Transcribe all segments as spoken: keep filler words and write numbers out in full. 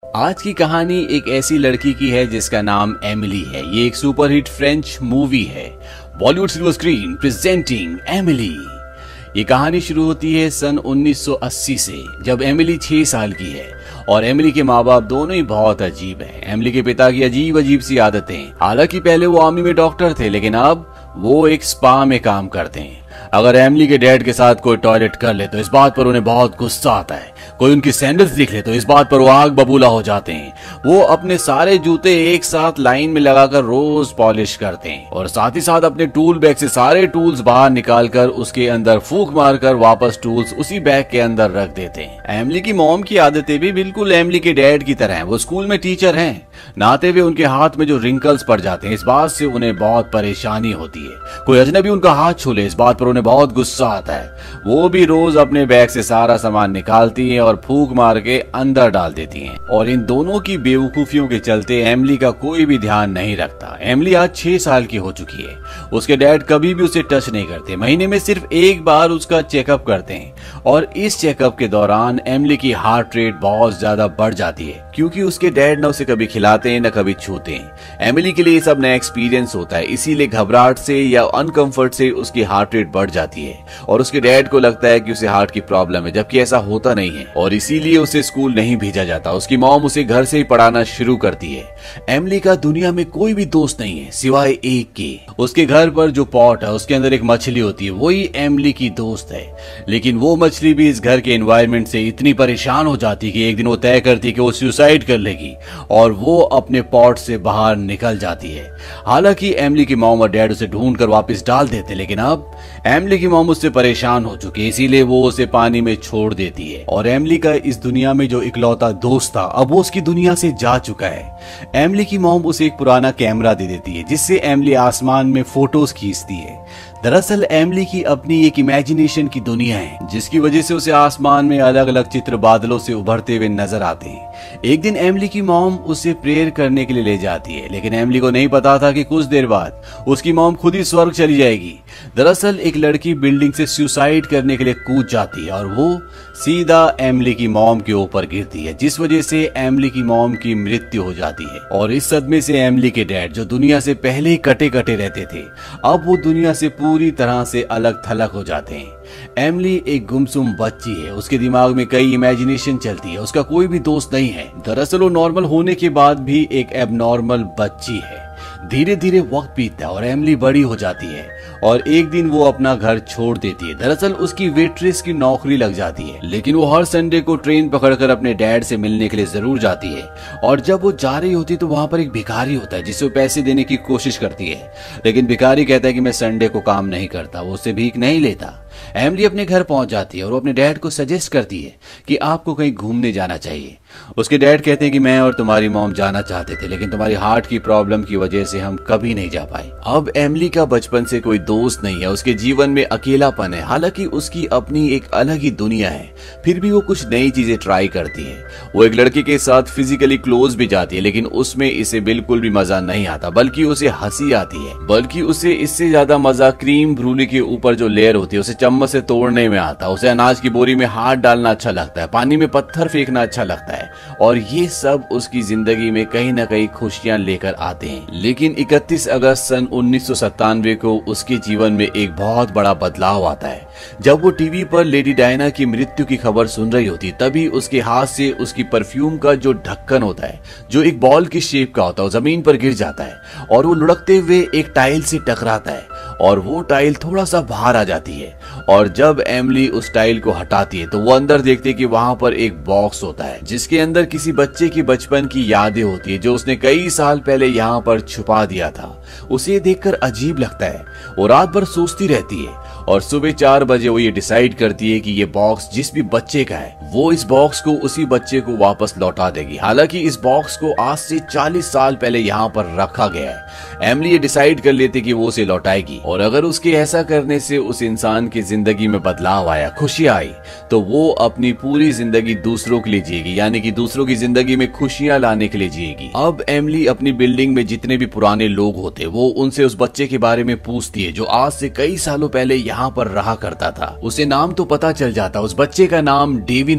आज की कहानी एक ऐसी लड़की की है जिसका नाम एमिली है। ये एक सुपरहिट फ्रेंच मूवी है। Bollywood silver screen presenting Emily. ये कहानी शुरू होती है सन उन्नीस सौ अस्सी से, जब एमिली छह साल की है और एमिली के माँ बाप दोनों ही बहुत अजीब हैं। एमिली के पिता की अजीब अजीब सी आदतें। हालांकि पहले वो आर्मी में डॉक्टर थे, लेकिन अब वो एक स्पा में काम करते हैं। अगर एमिली के डैड के साथ कोई टॉयलेट कर ले तो इस बात पर उन्हें बहुत गुस्सा आता है। कोई उनकी सैंडल्स देख ले तो इस बात पर वो आग बबूला हो जाते हैं। वो अपने सारे जूते एक साथ लाइन में लगाकर रोज पॉलिश करते हैं और साथ ही साथ अपने टूल बैग से सारे टूल्स बाहर निकालकर उसके अंदर फूंक मारकर वापस टूल्स उसी बैग के अंदर रख देते हैं। एमिली की मॉम की आदतें भी बिल्कुल एमिली के डैड की तरह हैं। वो स्कूल में टीचर हैं। नहाते हुए उनके हाथ में जो रिंकल्स पड़ जाते हैं, इस बात से उन्हें बहुत परेशानी होती है। कोई अजनबी उनका हाथ छू ले, इस बात पर उन्हें बहुत गुस्सा आता है। वो भी रोज अपने बैग से सारा सामान निकालती हैं और फूंक मार के अंदर डाल देती हैं। और इन दोनों की बेवकूफियों के चलते एमिली का कोई भी ध्यान नहीं रखता। एमिली आज छह साल की हो चुकी है। उसके डैड कभी भी उसे टच नहीं करते। महीने में सिर्फ एक बार उसका चेकअप करते हैं और इस चेकअप के दौरान एमिली की हार्ट रेट बहुत ज्यादा बढ़ जाती है, क्योंकि उसके डैड न उसे कभी खिलाते हैं न कभी छूते हैं। एमिली के लिए ये सब नया एक्सपीरियंस होता है, इसीलिए घबराहट से या अनकंफर्ट से उसकी हार्ट रेट बढ़ जाती है और उसके डैड को लगता है कि उसे हार्ट की प्रॉब्लम है, जबकि ऐसा होता नहीं है और इसीलिए उसे स्कूल नहीं भेजा जाता। उसकी मॉम उसे घर से ही पढ़ाना शुरू करती है। एमिली का दुनिया में कोई भी दोस्त नहीं है सिवाय एक के। उसके घर पर जो पॉट है उसके अंदर एक मछली होती है, वही एमिली की दोस्त है। लेकिन वो मछली भी इस घर के एनवायरनमेंट से इतनी परेशान हो जाती है कि एक दिन वो तय करती है कि वो सुसाइड कर लेगी और वो अपने पॉट से बाहर निकल जाती है। हालांकि एमिली की मॉम और डैड उसे ढूंढ कर वापस डाल देते, लेकिन अब एमिली की मॉम उससे परेशान हो चुकी है, इसीलिए वो उसे पानी में छोड़ देती है। और एमिली का इस दुनिया में जो इकलौता दोस्त था, अब वो उसकी दुनिया से जा चुका है। एमिली की मॉम उसे एक पुराना कैमरा दे देती है, जिससे एमिली आसमान में फोटोज खींचती है। दरअसल एमिली की अपनी एक इमेजिनेशन की दुनिया है, जिसकी वजह से उसे आसमान में अलग अलग चित्र बादलों से उभरते हुए नजर आते हैं। एक दिन एमिली की मॉम उसे प्रेयर करने के लिए ले जाती है, लेकिन एमिली को नहीं पता था कि कुछ देर बाद उसकी मॉम खुद ही स्वर्ग चली जाएगी। दरअसल एक लड़की बिल्डिंग से सुसाइड करने के लिए कूद जाती है और वो सीधा एमिली की मॉम के ऊपर गिरती है, जिस वजह से एमिली की मॉम की मृत्यु हो जाती है। और इस सदमे से एमिली के डैड, जो दुनिया से पहले ही कटे कटे रहते थे, अब वो दुनिया से पूरी तरह से अलग थलग हो जाते हैं। एमिली एक गुमसुम बच्ची है। उसके दिमाग में कई इमेजिनेशन चलती है। उसका कोई भी दोस्त नहीं है। दरअसल वो नॉर्मल होने के बाद भी एक एबनॉर्मल बच्ची है। धीरे धीरे वक्त बीतता है और एमिली बड़ी हो जाती है और एक दिन वो अपना घर छोड़ देती है। दरअसल उसकी वेट्रेस की नौकरी लग जाती है, लेकिन वो हर संडे को ट्रेन पकड़कर अपने डैड से मिलने के लिए जरूर जाती है। और जब वो जा रही होती है तो वहां पर एक भिखारी होता है, जिसे वो पैसे देने की कोशिश करती है, लेकिन भिखारी कहता है कि मैं संडे को काम नहीं करता। वो उससे भीख नहीं लेता। एमिली अपने घर पहुंच जाती है और वो अपने डैड को सजेस्ट करती है कि आपको कहीं घूमने जाना चाहिए। उसके डैड कहते हैं कि मैं और तुम्हारी मॉम जाना चाहते थे, लेकिन तुम्हारी हार्ट की प्रॉब्लम की वजह से हम कभी नहीं जा पाए। अब एमिली का बचपन से कोई दोस्त नहीं है। उसके जीवन में अकेलापन है। हालांकि उसकी अपनी एक अलग ही दुनिया है, फिर भी वो कुछ नई चीजें ट्राई करती है। वो एक लड़के के साथ फिजिकली क्लोज भी जाती है, लेकिन उसमें इसे बिल्कुल भी मजा नहीं आता, बल्कि उसे हंसी आती है। बल्कि उसे इससे ज्यादा मजा क्रीम ब्रूली के ऊपर जो लेयर होती है उसे चम्मच से तोड़ने में आता है। उसे अनाज की बोरी में हाथ डालना अच्छा लगता है, पानी में पत्थर फेंकना अच्छा लगता है, और ये सब उसकी जिंदगी में कहीं ना कहीं खुशियां लेकर आते हैं। लेकिन इकतीस अगस्त सन उन्नीस सौ सत्तानवे को उसके जीवन में एक बहुत बड़ा बदलाव आता है। जब वो टीवी पर लेडी डायना की मृत्यु की खबर सुन रही होती, तभी उसके हाथ से उसकी परफ्यूम का जो ढक्कन होता है, जो एक बॉल की शेप का होता है, जमीन पर गिर जाता है और वो लुढ़कते हुए एक टाइल से टकराता है और वो टाइल थोड़ा सा बाहर आ जाती है। और जब एमिली उस टाइल को हटाती है तो वो अंदर देखती है कि वहां पर एक बॉक्स होता है, जिसके अंदर किसी बच्चे की बचपन की यादें होती है, जो उसने कई साल पहले यहाँ पर छुपा दिया था। उसे देखकर अजीब लगता है। वो रात भर सोचती रहती है और सुबह चार बजे वो ये डिसाइड करती है कि ये बॉक्स जिस भी बच्चे का है, वो इस बॉक्स को उसी बच्चे को वापस लौटा देगी। हालांकि इस बॉक्स को आज से चालीस साल पहले यहाँ पर रखा गया है। एमिली ये डिसाइड कर लेती कि वो उसे लौटाएगी और अगर उसके ऐसा करने से उस इंसान की जिंदगी में बदलाव आया, खुशी आई, तो वो अपनी पूरी जिंदगी दूसरों के लिए जिएगी, यानी कि दूसरों की जिंदगी में खुशियां लाने के लिए जिएगी। अब एमिली अपनी बिल्डिंग में जितने भी पुराने लोग होते, वो उनसे उस बच्चे के बारे में पूछती है, जो आज से कई सालों पहले यहाँ पर रहा करता था। उसे नाम तो पता चल जाता। उस बच्चे का नाम डेविन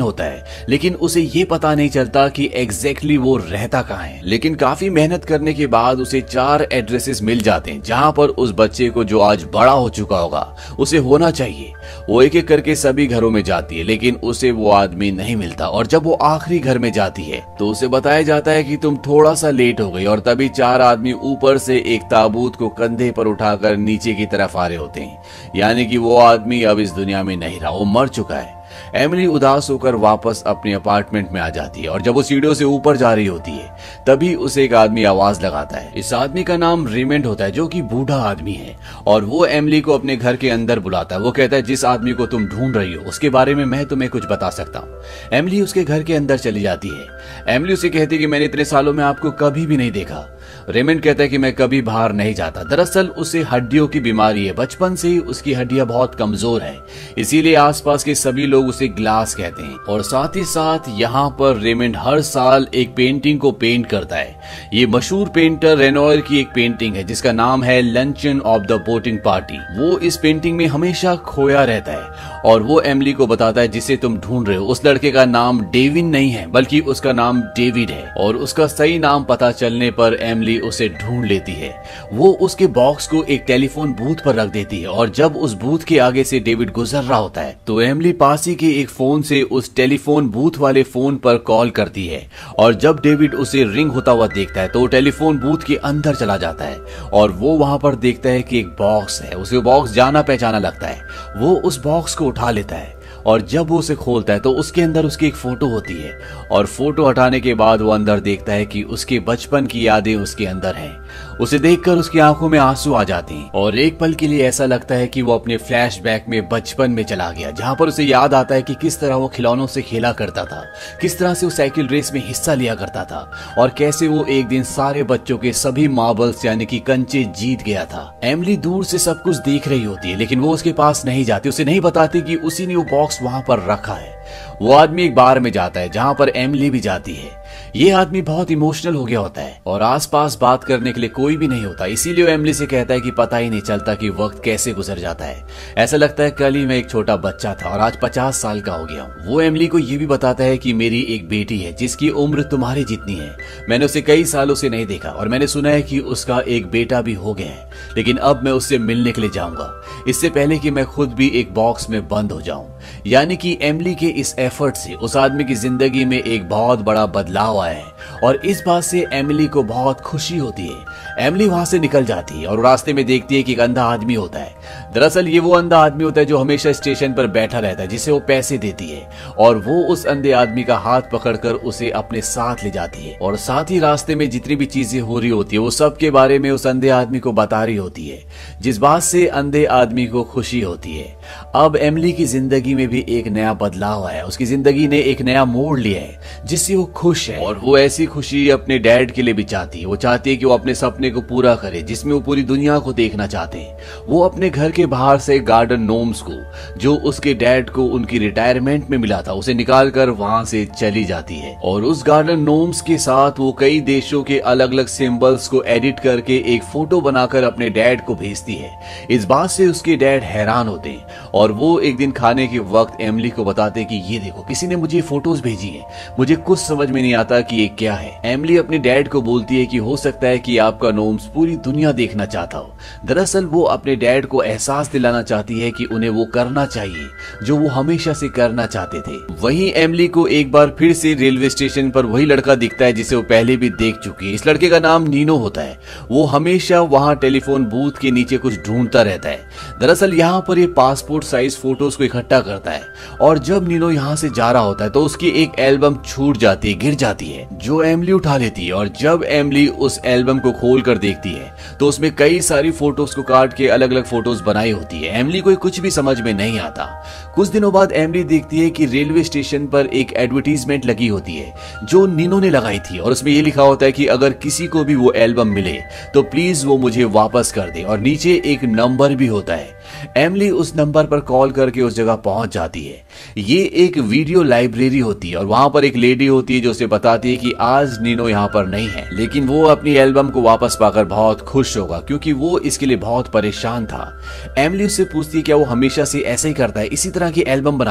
डेविन होता है, लेकिन उसे ये पता नहीं चलता कि एग्जैक्टली वो रहता कहाँ है। लेकिन काफी मेहनत करने के बाद उसे चार एड्रेसेस मिल जाते हैं जहाँ पर उस बच्चे को, जो आज बड़ा हो चुका होगा, उसे होना चाहिए। वो एक एक करके सभी घरों में जाती है, लेकिन उसे वो आदमी नहीं मिलता। और जब वो आखिरी घर में जाती है तो उसे बताया जाता है कि तुम थोड़ा सा लेट हो गई। और तभी चार आदमी ऊपर से एक ताबूत को कंधे पर उठाकर नीचे की तरफ आ रहे होते हैं, यानी कि वो आदमी अब इस दुनिया में नहीं रहा, वो मर चुका है। एमिली उदास होकर वापस अपने अपार्टमेंट में आ जाती है और जब वो सीढ़ियों से ऊपर जा रही होती है तभी उसे एक आदमी आवाज लगाता है। इस आदमी का नाम रेमंड होता है, जो कि बूढ़ा आदमी है, और वो एमिली को अपने घर के अंदर बुलाता है। वो कहता है, जिस आदमी को तुम ढूंढ रही हो उसके बारे में मैं तुम्हें कुछ बता सकता हूँ। एमिली उसके घर के अंदर चली जाती है। एमिली उसे कहती है कि मैंने इतने सालों में आपको कभी भी नहीं देखा। रेमंड कहता है कि मैं कभी बाहर नहीं जाता। दरअसल उसे हड्डियों की बीमारी है, बचपन से ही उसकी हड्डियां बहुत कमजोर है, इसीलिए आसपास के सभी लोग उसे ग्लास कहते हैं। और साथ ही साथ यहाँ पर रेमंड हर साल एक पेंटिंग को पेंट करता है। ये मशहूर पेंटर रेनोयर की एक पेंटिंग है जिसका नाम है luncheon of the boating party. वो इस पेंटिंग में हमेशा खोया रहता है और वो एमिली को बताता है, जिसे तुम ढूंढ रहे हो उस लड़के का नाम डेविन नहीं है बल्कि उसका नाम डेविड है। और उसका सही नाम पता चलने पर एमिली उसे ढूंढ लेती है। वो उसके बॉक्स को एक टेलीफोन बूथ पर रख देती है और जब उस बूथ के आगे से डेविड गुजर रहा होता है तो एमिली पास ही के एक फोन से उस टेलीफोन बूथ वाले फोन पर कॉल करती है। और जब डेविड उसे रिंग होता हुआ देखता है तो वो टेलीफोन बूथ के अंदर चला जाता है और वो वहां पर देखता है कि एक बॉक्स है। उसे बॉक्स जाना पहचाना लगता है। वो उस बॉक्स को उठा लेता है और जब वो उसे खोलता है तो उसके अंदर उसकी एक फोटो होती है। और फोटो हटाने के बाद वो अंदर देखता है कि उसके बचपन की यादें उसके अंदर हैं। उसे देखकर उसकी आंखों में आंसू आ जाते हैं और एक पल के लिए ऐसा लगता है कि वो अपने फ्लैशबैक में बचपन में चला गया, जहां पर उसे याद आता है कि किस तरह वो खिलौनों से खेला करता था, किस तरह से वो साइकिल रेस में हिस्सा लिया करता था और कैसे वो एक दिन सारे बच्चों के सभी मार्बल्स यानी कि कंचे जीत गया था। एमिली दूर से सब कुछ देख रही होती है, लेकिन वो उसके पास नहीं जाती। उसे नहीं बताती कि उसी ने वो बॉक्स वहां पर रखा है। वो आदमी एक बार में जाता है जहां पर एमिली भी जाती है। ये आदमी बहुत इमोशनल हो गया होता है और आसपास बात करने के लिए कोई भी नहीं होता, इसीलिए वो एमिली से कहता है कि पता ही नहीं चलता कि वक्त कैसे गुजर जाता है। ऐसा लगता है कल ही मैं एक छोटा बच्चा था और आज पचास साल का हो गया हूँ। वो एमिली को ये भी बताता है कि मेरी एक बेटी है जिसकी उम्र तुम्हारी जितनी है। मैंने उसे कई सालों से नहीं देखा और मैंने सुना है कि उसका एक बेटा भी हो गया है, लेकिन अब मैं उससे मिलने के लिए जाऊंगा, इससे पहले कि मैं खुद भी एक बॉक्स में बंद हो जाऊं। यानी कि एमिली के इस एफर्ट से उस आदमी की जिंदगी में एक बहुत बड़ा बदलाव आया है और इस बात से एमिली को बहुत खुशी होती है। एमिली वहां से निकल जाती है और रास्ते में देखती है कि एक अंधा आदमी होता है। दरअसल ये वो अंधा आदमी होता है जो हमेशा स्टेशन पर बैठा रहता है, जिसे वो पैसे देती है और वो उस अंधे आदमी का हाथ पकड़कर उसे अपने साथ ले जाती है और साथ ही रास्ते में जितनी भी चीजें हो रही होती है वो सब के बारे में उस अंधे आदमी को बता रही होती है, जिस बात से अंधे आदमी को खुशी होती है। अब एमिली की जिंदगी में भी एक नया बदलाव आया, उसकी जिंदगी ने एक नया मोड़ लिया है जिससे वो खुश है और वो ऐसी खुशी अपने डैड के लिए भी चाहती है। वो चाहती है कि वो अपने सपने को पूरा करे जिसमें वो पूरी दुनिया को देखना चाहते हैं। वो अपने घर के बाहर से गार्डन नोम्स को, जो उसके डैड को उनकी रिटायरमेंट में मिला था, उसे निकाल कर वहां से चली जाती है और उस गार्डन नोम्स के साथ वो कई देशों के अलग अलग सिंबल्स को एडिट करके एक फोटो बनाकर अपने डैड को भेजती है। इस बात से उसके डैड हैरान होते हैं और वो एक दिन खाने के वक्त एमिली को बताते कि ये देखो, किसी ने मुझे फोटोज भेजी है, मुझे कुछ समझ में नहीं आता कि ये क्या है। एमिली अपने डैड को बोलती है कि हो सकता है कि आपका नोम्स पूरी दुनिया देखना चाहता हो। दरअसल वो अपने डैड को एहसास दिलाना चाहती है कि उन्हें वो करना चाहिए जो वो हमेशा से करना चाहते थे। वहीं एमिली को एक बार फिर से रेलवे स्टेशन पर वही लड़का दिखता है जिसे वो पहले भी देख चुकी है। इस लड़के का नाम नीनो होता है। वो हमेशा वहां टेलीफोन बूथ के नीचे कुछ ढूंढता रहता है। दरअसल यहाँ पर ये पासपोर्ट साइज फोटोज को इकट्ठा करता है और जब नीनो यहाँ से जा रहा होता है तो उसकी एक एल्बम छूट जाती है, गिर जाती है, जो एमिली उठा लेती है। और जब एमिली उस एल्बम को खोल कर देखती है तो उसमें कई सारी फोटोज को काट के अलग अलग फोटोज बनाई होती है। एमिली को कुछ भी समझ में नहीं आता। कुछ दिनों बाद एमिली देखती है कि रेलवे स्टेशन पर एक एडवर्टीजमेंट लगी होती है जो नीनो ने लगाई थी और उसमें ये लिखा होता है कि अगर किसी को भी वो एल्बम मिले तो प्लीज वो मुझे वापस कर दे और नीचे एक नंबर भी होता है। एमिली उस नंबर पर कॉल करके उस जगह पहुंच जाती है। ये एक वीडियो लाइब्रेरी होती है और वहां पर एक लेडी होती है जो उसे बताती है कि आज नीनो यहाँ पर नहीं है, लेकिन वो अपनी एल्बम को वापस पाकर बहुत खुश होगा क्योंकि वो इसके लिए बहुत परेशान था। एमिली उससे पूछती है क्या वो हमेशा से ऐसे ही करता है, इसी तरह की एल्बम बनाता है।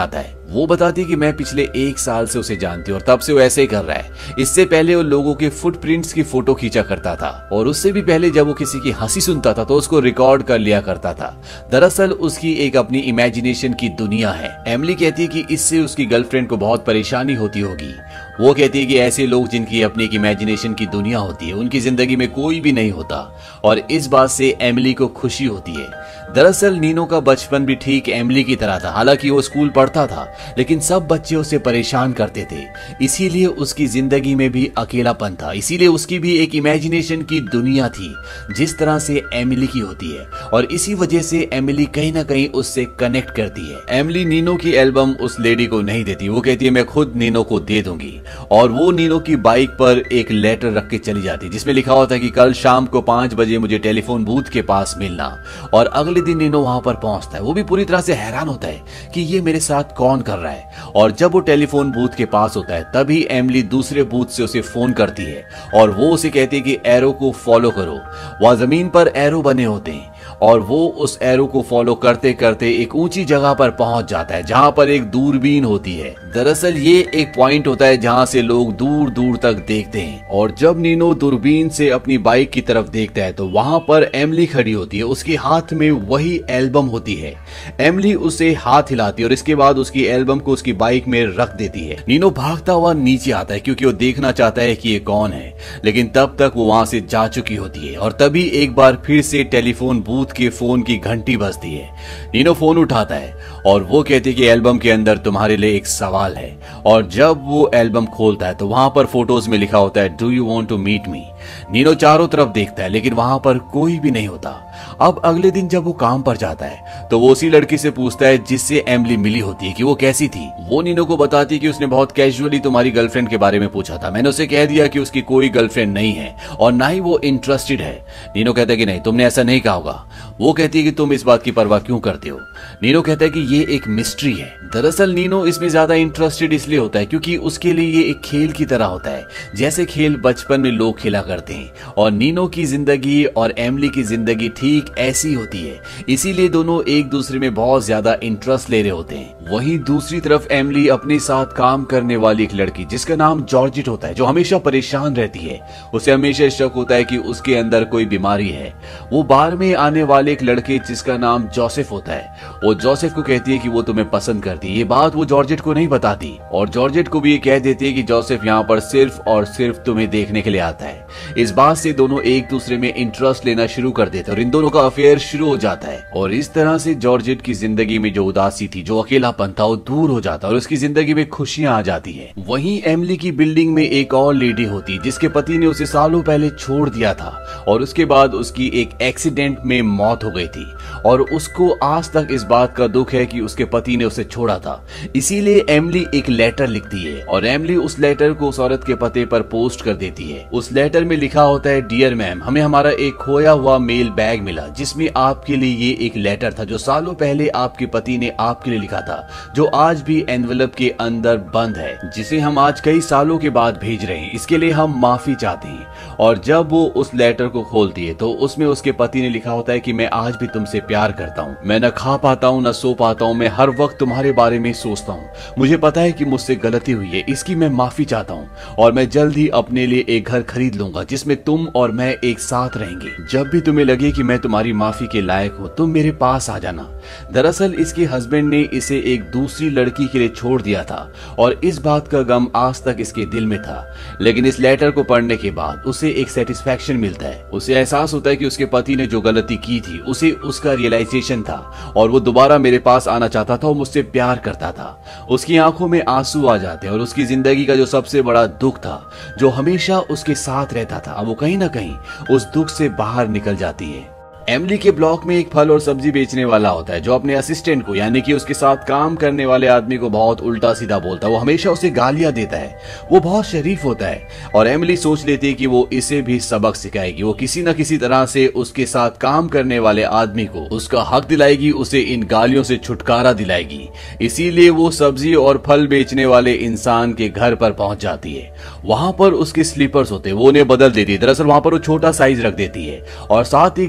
वो बताती है कि मैं पिछले एक साल से उसे जानती हूँ और तब से वो ऐसे ही कर रहा है। इससे पहले वो लोगों के फुटप्रिंट्स की फोटो खींचा करता था और उससे भी पहले जब वो किसी की हंसी सुनता था तो उसको रिकॉर्ड कर लिया करता था। दरअसल उसकी एक अपनी इमेजिनेशन की दुनिया है। एमिली कहती है कि इससे उसकी गर्लफ्रेंड को बहुत परेशानी होती होगी। वो कहती है कि ऐसे लोग जिनकी अपनी एक इमेजिनेशन की दुनिया होती है उनकी जिंदगी में कोई भी नहीं होता और इस बात से एमिली को खुशी होती है। दरअसल नीनो का बचपन भी ठीक एमिली की तरह था। हालांकि वो स्कूल पढ़ता था लेकिन सब बच्चे उसे परेशान करते थे, इसीलिए उसकी जिंदगी में भी अकेलापन था। इसीलिए उसकी भी एक इमेजिनेशन की दुनिया थी जिस तरह से एमिली की होती है और इसी वजह से एमिली कहीं ना कहीं उससे कनेक्ट करती है। एमिली नीनो की एल्बम उस लेडी को नहीं देती। वो कहती है मैं खुद नीनो को दे दूंगी और वो नीनो की बाइक पर एक लेटर रख के चली जाती है जिसमें लिखा होता है कि कल शाम को पांच बजे मुझे टेलीफोन बूथ के पास मिलना। और अगले दिन नीनो वहां पर पहुंचता है। वो भी पूरी तरह से हैरान होता है कि ये मेरे साथ कौन कर रहा है। और जब वो टेलीफोन बूथ के पास होता है तभी एमिली दूसरे बूथ से उसे फोन करती है और वो उसे कहती है कि एरो को फॉलो करो। वहां जमीन पर एरो बने होते हैं और वो उस एरो को फॉलो करते करते एक ऊंची जगह पर पहुंच जाता है जहां पर एक दूरबीन होती है। दरअसल ये एक पॉइंट होता है जहां से लोग दूर दूर तक देखते हैं और जब नीनो दूरबीन से अपनी बाइक की तरफ देखता है तो वहां पर एमिली खड़ी होती है। उसके हाथ में वही एल्बम होती है। एमिली उसे हाथ हिलाती है और इसके बाद उसकी एल्बम को उसकी बाइक में रख देती है। नीनो भागता हुआ नीचे आता है क्योंकि वो देखना चाहता है कि ये कौन है, लेकिन तब तक वो वहां से जा चुकी होती है। और तभी एक बार फिर से टेलीफोन बूथ के फोन की घंटी बजती है। नीनो फोन उठाता है और वो कहती है कि एल्बम के अंदर तुम्हारे लिए एक सवाल है। और जब वो एल्बम खोलता है तो वहां पर फोटोज में लिखा होता है do you want to meet me. Nino चारों तरफ देखता है लेकिन वहां पर कोई भी नहीं होता। अब अगले दिन जब वो काम पर जाता है तो वो उसी लड़की से पूछता है जिससे एमिली मिली होती है कि वो कैसी थी। वो नीनो को बताती है कि उसने बहुत कैजुअली तुम्हारी गर्लफ्रेंड के बारे में पूछा था। मैंने उसे कह दिया कि उसकी कोई गर्लफ्रेंड नहीं है और ना ही वो इंटरेस्टेड है। नीनो कहता है कि नहीं, तुमने ऐसा नहीं कहा होगा। वो कहती है कि तुम इस बात की परवाह क्यों करते हो। नीनो कहता है कि ये एक मिस्ट्री है। दरअसल नीनो इसमें ज्यादा इंटरेस्टेड इसलिए होता है क्योंकि उसके लिए ये एक खेल की तरह होता है, जैसे खेल बचपन में लोग खेला करते हैं। और नीनो की जिंदगी और एमिली की जिंदगी ठीक ऐसी होती है, इसीलिए दोनों एक दूसरे में बहुत ज्यादा इंटरेस्ट ले रहे होते हैं। वहीं दूसरी तरफ एमिली अपने साथ काम करने वाली एक लड़की जिसका नाम जॉर्जेट होता है, जो हमेशा परेशान रहती है। उसे हमेशा शक होता है कि उसके अंदर कोई बीमारी है। वो बार में आने वाले एक लड़के जिसका नाम जोसेफ होता है, वो जोसेफ को कहती है कि वो तुम्हें पसंद करती है। ये बात वो जॉर्जेट को नहीं बताती और जॉर्जेट को भी ये कह देती है कि जोसेफ यहाँ पर सिर्फ और सिर्फ तुम्हें देखने के लिए आता है। इस बात से दोनों एक दूसरे में इंटरेस्ट लेना शुरू कर देते हैं और इन दोनों का अफेयर शुरू हो जाता है। और इस तरह से जॉर्जेट की जिंदगी में जो उदासी थी, जो अकेलापन था, वो दूर हो जाता है और उसकी जिंदगी में खुशियां आ जाती है। वहीं एमिली की बिल्डिंग में एक और लेडी होती जिसके पति ने उसे सालों पहले छोड़ दिया था और उसके बाद उसकी एक एक्सीडेंट में मौत हो गई थी और उसको आज तक इस बात का दुख है कि उसके पति ने उसे छोड़ा था। इसीलिए एमिली एक लेटर लिखती है और एमिली उस लेटर को उस औरत के पते पर पोस्ट कर देती है। उस लेटर में लिखा होता है डियर मैम, हमें हमारा एक खोया हुआ मेल बैग मिला जिसमें आपके लिए ये एक लेटर था जो सालों पहले आपके पति ने आपके लिए लिखा था, जो आज भी एनवेलप के अंदर बंद है, जिसे हम आज कई सालों के बाद भेज रहे हैं। इसके लिए हम माफी चाहते हैं। और जब वो उस लेटर को खोलती है तो उसमें उसके पति ने लिखा होता है कि मैं आज भी तुमसे प्यार करता हूँ। मैं न खा पाता हूँ न सो पाता हूँ, मैं हर वक्त तुम्हारे बारे में सोचता हूँ। मुझे पता है कि मुझसे गलती हुई है, इसकी मैं माफी चाहता हूँ और मैं जल्द ही अपने लिए एक घर खरीद लूंगा जिसमें तुम और मैं एक साथ रहेंगे। जब भी तुम्हें लगे कि मैं तुम्हारी माफी के लायक हूँ तुम मेरे पास आ जाना। दरअसल इसके हस्बैंड ने इसे एक दूसरी लड़की के लिए छोड़ दिया था और इस बात का गम आज तक इसके दिल में था, लेकिन इस लेटर को पढ़ने के बाद उसे एक सेटिस्फैक्शन मिलता है। उसे एहसास होता है कि उसके पति ने जो गलती की थी उसे उसका रियलाइजेशन था और वो दोबारा मेरे पास आना चाहता था और मुझसे प्यार करता था। उसकी आंखों में आंसू आ जाते हैं और उसकी जिंदगी का जो सबसे बड़ा दुख था, जो हमेशा उसके साथ रहता था, वो कहीं ना कहीं उस दुख से बाहर निकल जाती है। एमिली के ब्लॉक में एक फल और सब्जी बेचने वाला होता है जो अपने असिस्टेंट को, यानी कि उसके साथ काम करने वाले आदमी को बहुत उल्टा सीधा बोलता है। वो हमेशा उसे गालियां देता है। वो बहुत शरीफ होता है और एमिली सोच लेती है कि वो इसे भी सबक सिखाएगी। वो किसी न किसी तरह से उसके साथ काम करने वाले आदमी को उसका हक दिलाएगी, उसे इन गालियों से छुटकारा दिलाएगी। इसीलिए वो सब्जी और फल बेचने वाले इंसान के घर पर पहुंच जाती है। वहां पर उसके स्लीपर्स होते हैं, वो उन्हें बदल देती है। दरअसल वहां पर वो छोटा साइज रख देती है और साथ ही घर के जो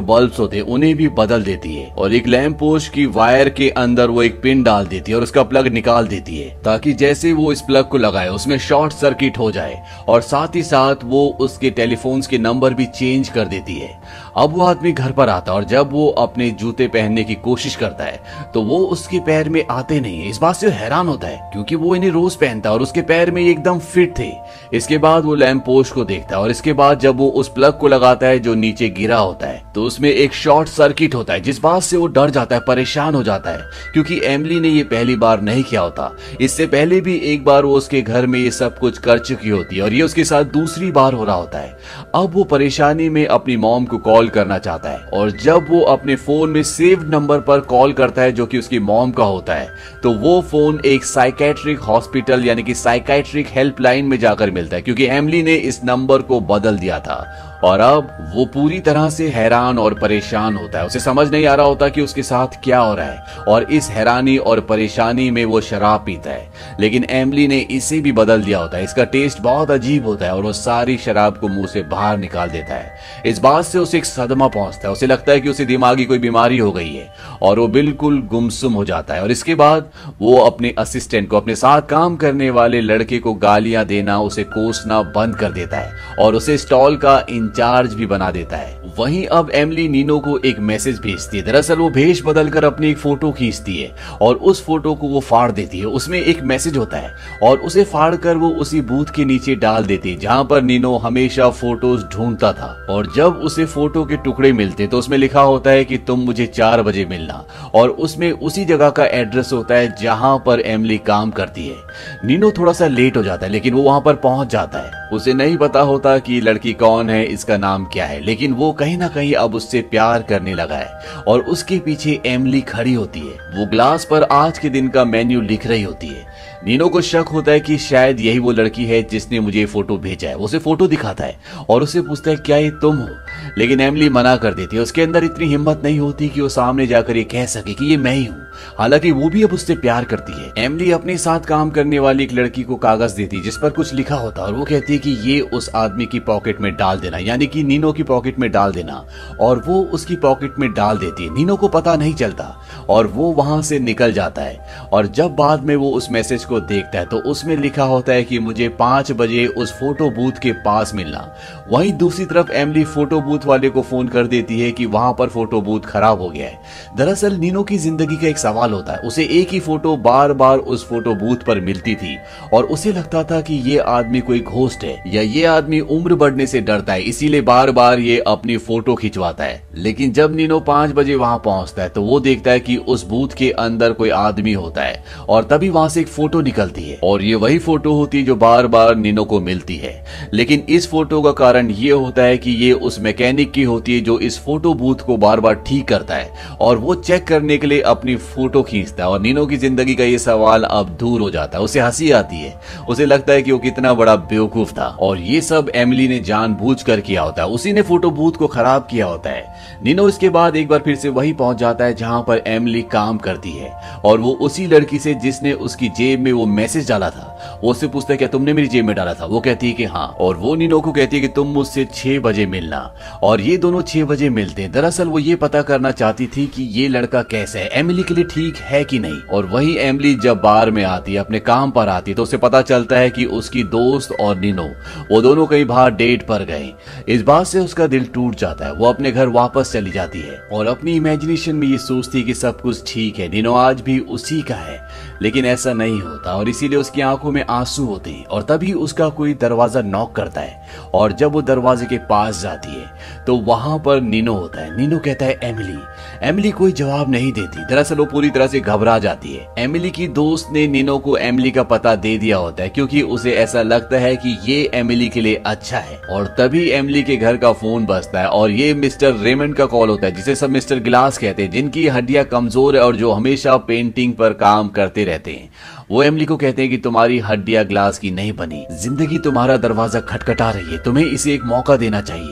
बल्ब्स होते हैं उन्हें भी बदल देती है और एक लैंप पोस्ट की वायर के अंदर वो एक पिन डाल देती है और उसका प्लग निकाल देती है ताकि जैसे वो इस प्लग को लगाए उसमें शॉर्ट सर्किट हो जाए और साथ ही साथ वो उसके टेलीफोन्स के नंबर भी चेंज कर देती है। अब वो आदमी घर पर आता है और जब वो अपने जूते पहनने की कोशिश करता है तो वो उसके पैर में आते नहीं है। इस बात से हैरान होता है क्योंकि वो इन्हें रोज पहनता है और उसके पैर में एकदम फिट थे। इसके बाद वो लैंप पोस्ट को देखता है और इसके बाद जब वो उस प्लग को लगाता है जो नीचे गिरा होता है तो उसमें एक शॉर्ट सर्किट होता है, जिस बात से वो डर जाता है, परेशान हो जाता है क्योंकि एमिली ने ये पहली बार नहीं किया होता। इससे पहले भी एक बार वो उसके घर में ये सब कुछ कर चुकी होती है और ये उसके साथ दूसरी बार हो रहा होता है। अब वो परेशानी में अपनी मॉम को कॉल करना चाहता है और जब वो अपने फोन में सेव्ड नंबर पर कॉल करता है जो कि उसकी मॉम का होता है तो वो फोन एक साइकेट्रिक हॉस्पिटल यानी कि साइकेट्रिक हेल्पलाइन में जाकर मिलता है क्योंकि एमिली ने इस नंबर को बदल दिया था। और अब वो पूरी तरह से हैरान और परेशान होता है। उसे समझ नहीं आ रहा होता कि उसके साथ क्या हो रहा है और इस हैरानी और परेशानी में वो शराब पीता है, लेकिन एमिली ने इसे भी बदल दिया होता है। इसका टेस्ट बहुत अजीब होता है और वो सारी शराब को मुंह से बाहर निकाल देता है। इस बात से उसे एक सदमा पहुंचता है। उसे लगता है कि उसे दिमागी कोई बीमारी हो गई है और वो बिल्कुल गुमसुम हो जाता है। और इसके बाद वो अपने असिस्टेंट को, अपने साथ काम करने वाले लड़के को गालियां देना, उसे कोसना बंद कर देता है और उसे स्टॉल का इंचार्ज भी बना देता है। वहीं अब एमिली नीनो को एक मैसेज भेजती है। दरअसल वो भेष बदलकर अपनी एक फोटो खींचती है और उस फोटो को वो फाड़ देती है। उसमें एक मैसेज होता है और उसे फाड़कर वो उसी बूथ के नीचे डाल देती है जहां पर नीनो हमेशा फोटोज ढूंढता था। और जब उसे फोटो के टुकड़े मिलते तो उसमें लिखा होता है कि तुम मुझे चार बजे मिलना और उसमें उसी जगह का एड्रेस होता है जहां पर एमिली काम करती है। नीनो थोड़ा सा लेट हो जाता है लेकिन वो वहां पर पहुंच जाता है। उसे नहीं पता होता कि लड़की कौन है, इसका नाम क्या है, लेकिन वो कहीं ना कहीं अब उससे प्यार करने लगा है और उसके पीछे एमिली खड़ी होती है। वो ग्लास पर आज के दिन का मेन्यू लिख रही होती है। नीनो को शक होता है कि शायद यही वो लड़की है जिसने मुझे ये फोटो भेजा है। वो उसे फोटो दिखाता है और उसे पूछता है क्या ये तुम हो, लेकिन एमिली मना कर देती है। उसके अंदर इतनी हिम्मत नहीं होती कि वो सामने जाकर ये कह सके कि ये मैं ही हूँ, हालांकि वो भी अब उससे प्यार करती है। एमिली अपने साथ काम करने वाली एक लड़की को कागज देती है जिस पर कुछ लिखा होता है और वो कहती है कि ये उस आदमी की पॉकेट में डाल देना, यानी कि नीनो की पॉकेट में डाल देना। और वो उसकी पॉकेट में डाल देती है। नीनो को पता नहीं चलता और वो वहां से निकल जाता है। और जब बाद में वो उस मैसेज को देखता है तो उसमें लिखा होता है कि मुझे पांच बजे उस फोटो बूथ के पास मिलना। वहीं दूसरी तरफ एमिली फोटो बूथ वाले को फोन कर देती है कि वहां पर फोटो बूथ खराब हो गया है। दरअसल नीनो की जिंदगी का एक सवाल होता है। उसे एक ही फोटो बार बार उस फोटो बूथ पर मिलती थी और उसे लगता था कि ये आदमी कोई घोस्ट है या ये आदमी उम्र बढ़ने से डरता है, इसीलिए बार बार ये अपनी फोटो खिंचवाता है। लेकिन जब नीनो पांच बजे वहां पहुंचता है तो वो देखता है कि उस बूथ के अंदर कोई आदमी होता है और तभी वहां से एक फोटो निकलती है और ये वही फोटो होती है जो बार बार नीनो को मिलती है। लेकिन इस फोटो का कारण ये होता है कि ये उस मैकेनिक की होती है जो इस फोटो बूथ को बार बार ठीक करता है और वो चेक करने के लिए अपनी फोटो खींचता है। और नीनो की जिंदगी का ये सवाल अब दूर हो जाता है। उसे हंसी आती है। उसे लगता है कि वो कितना बड़ा बेवकूफ था और ये सब एमिली ने जानबूझकर किया होता है। उसी ने फोटो बूथ को खराब किया होता है। नीनो इसके बाद एक बार फिर से वही पहुंच जाता है जहां पर एमिली काम करती है और वो उसी लड़की से जिसने उसकी जेब में वो मैसेज डाला था वो उससे पूछता है क्या तुमने मेरी जेब में डाला था। वो कहती है कि हाँ और वो नीनो को कहती है कि तुम मुझसे छह बजे मिलना और ये दोनों छह बजे मिलते हैं। दरअसल वो ये पता करना चाहती थी कि ये लड़का कैसा है, एमिली के लिए ठीक है कि नहीं। और वही एमिली जब बार में आती है, अपने काम पर आती है तो उसे पता चलता है कि उसकी दोस्त और नीनो वो दोनों कहीं बाहर डेट पर गए। इस बात से उसका दिल टूट जाता है। वो अपने घर वापस चली जाती है और अपनी इमेजिनेशन में ये सोचती है कि सब कुछ ठीक है, नीनो आज भी उसी का है। लेकिन ऐसा नहीं होता और इसीलिए उसकी आंखों में आंसू होते हैं। और तभी उसका कोई दरवाजा नॉक करता है और जब वो दरवाजे के पास जाती है तो वहां पर नीनो होता है। नीनो कहता है एमिली। एमिली कोई जवाब नहीं देती। दरअसल वो पूरी तरह से घबरा जाती है। एमिली की दोस्त ने नीनो को एमिली का पता दे दिया होता है क्योंकि उसे ऐसा लगता है कि ये एमिली के लिए अच्छा है। और तभी एमिली के घर का फोन बजता है और ये मिस्टर रेमंड का कॉल होता है जिसे सब मिस्टर ग्लास कहते हैं, जिनकी हड्डियां कमजोर है और जो हमेशा पेंटिंग पर काम करते रहते हैं। वो एमिली को कहते हैं कि तुम्हारी हड्डियां ग्लास की नहीं बनी, जिंदगी तुम्हारा दरवाजा खटखटा रही है, तुम्हें इसे एक मौका देना चाहिए।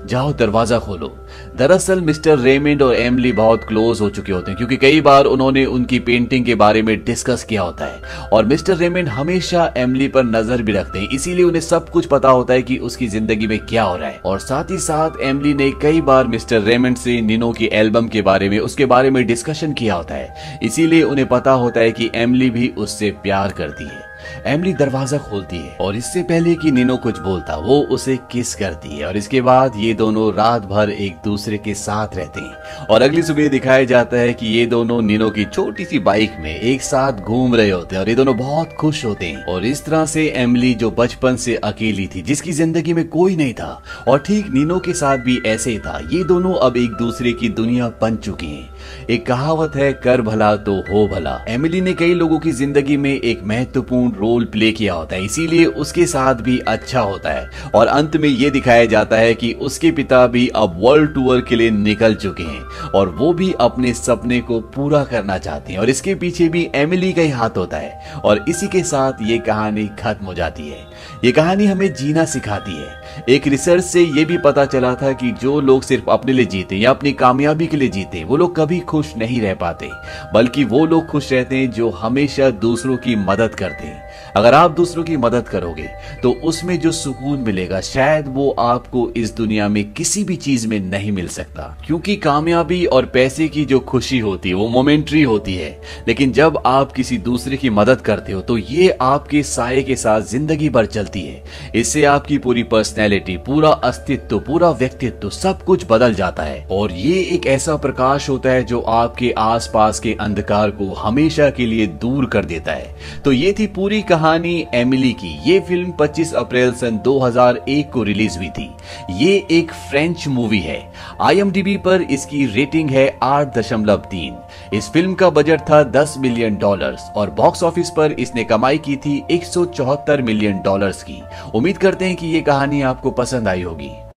जाओ दरवाजा खोलो। दरअसल मिस्टर रेमंड और एमिली बहुत क्लोज हो चुके होते हैं, क्योंकि कई बार उन्होंने उनकी पेंटिंग के बारे में डिस्कस किया होता है और मिस्टर रेमंड हमेशा एमिली पर नजर भी रखते हैं, इसीलिए उन्हें सब कुछ पता होता है कि उसकी जिंदगी में क्या हो रहा है। और साथ ही साथ एमिली ने कई बार मिस्टर रेमंड से निनो की एल्बम के बारे में उसके बारे में डिस्कशन किया होता है, इसीलिए उन्हें पता होता है कि एमिली भी उससे प्यार करती है। एमिली दरवाजा खोलती है और इससे पहले कि निनो कुछ बोलता वो उसे किस करती है और इसके बाद ये दोनों रात भर एक दूसरे के साथ रहते हैं। और अगली सुबह दिखाया जाता है कि ये दोनों निनो की छोटी सी बाइक में एक साथ घूम रहे होते हैं और ये दोनों बहुत खुश होते हैं। और इस तरह से एमिली जो बचपन से अकेली थी, जिसकी जिंदगी में कोई नहीं था, और ठीक निनो के साथ भी ऐसे ही था, ये दोनों अब एक दूसरे की दुनिया बन चुकी हैं। एक कहावत है, कर भला तो हो भला। एमिली ने कई लोगों की जिंदगी में एक महत्वपूर्ण रोल प्ले किया होता है, इसीलिए उसके साथ भी अच्छा होता है। और अंत में ये दिखाया जाता है कि उसके पिता भी अब वर्ल्ड टूर के लिए निकल चुके हैं और वो भी अपने सपने को पूरा करना चाहते हैं और इसके पीछे भी एमिली का ही हाथ होता है। और इसी के साथ ये कहानी खत्म हो जाती है। ये कहानी हमें जीना सिखाती है। एक रिसर्च से ये भी पता चला था कि जो लोग सिर्फ अपने लिए जीते या अपनी कामयाबी के लिए जीते, वो लोग कभी खुश नहीं रह पाते, बल्कि वो लोग खुश रहते हैं जो हमेशा दूसरों की मदद करते हैं। अगर आप दूसरों की मदद करोगे तो उसमें जो सुकून मिलेगा, शायद वो आपको इस दुनिया में किसी भी चीज में नहीं मिल सकता। क्योंकि कामयाबी और पैसे की जो खुशी होती है वो मोमेंट्री होती है, लेकिन जब आप किसी दूसरे की मदद करते हो तो ये आपके साये के साथ जिंदगी भर चलती है। इससे आपकी पूरी पर्सनैलिटी, पूरा अस्तित्व, पूरा व्यक्तित्व, सब कुछ बदल जाता है। और ये एक ऐसा प्रकाश होता है जो आपके आसपास के अंधकार को हमेशा के लिए दूर कर देता है। तो ये थी पूरी कहानी एमिली की। ये फिल्म पच्चीस अप्रैल सन दो हज़ार एक को रिलीज हुई थी। ये एक फ्रेंच मूवी है। आई एम डी बी पर इसकी रेटिंग है आठ दशमलव तीन। इस फिल्म का बजट था दस मिलियन डॉलर्स और बॉक्स ऑफिस पर इसने कमाई की थी एक सौ चौहत्तर मिलियन डॉलर्स की। उम्मीद करते हैं कि ये कहानी आपको पसंद आई होगी।